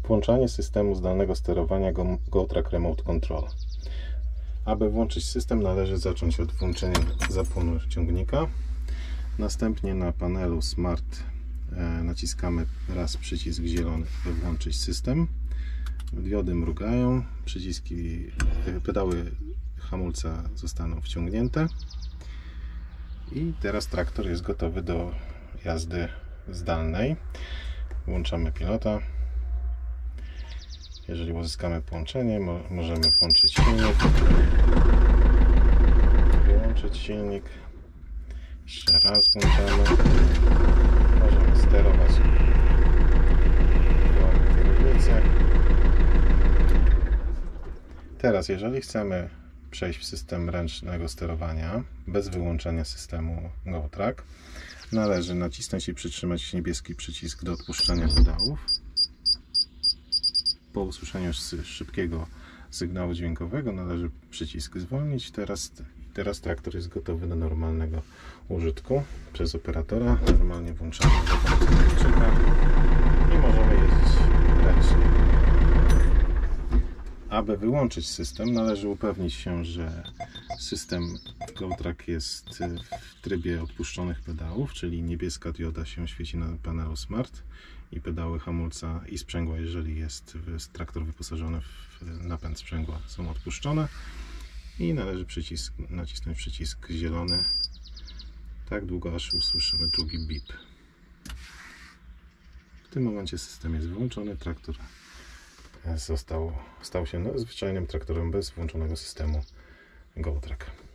Włączanie systemu zdalnego sterowania GoTrack Remote Control. Aby włączyć system, należy zacząć od włączenia zapłonu ciągnika. Następnie na panelu Smart naciskamy raz przycisk zielony, by włączyć system. Diody mrugają, pedały hamulca zostaną wciągnięte i teraz traktor jest gotowy do jazdy zdalnej. Włączamy pilota. Jeżeli uzyskamy połączenie, możemy włączyć silnik, wyłączyć silnik. Jeszcze raz włączamy. Możemy sterować kierownicę. Teraz, jeżeli chcemy przejść w system ręcznego sterowania bez wyłączenia systemu GoTrack, należy nacisnąć i przytrzymać niebieski przycisk do odpuszczania pedałów. Po usłyszeniu szybkiego sygnału dźwiękowego należy przycisk zwolnić. Teraz traktor jest gotowy do normalnego użytku przez operatora. Normalnie włączamy zapalnika i możemy jeździć ręcznie. Aby wyłączyć system, należy upewnić się, że system GoTrack jest w trybie odpuszczonych pedałów, czyli niebieska dioda się świeci na panelu Smart i pedały hamulca i sprzęgła, jeżeli jest traktor wyposażony w napęd sprzęgła, są odpuszczone i należy nacisnąć przycisk zielony tak długo, aż usłyszymy drugi bip. W tym momencie system jest wyłączony, traktor stał się zwyczajnym traktorem bez włączonego systemu GoTrack.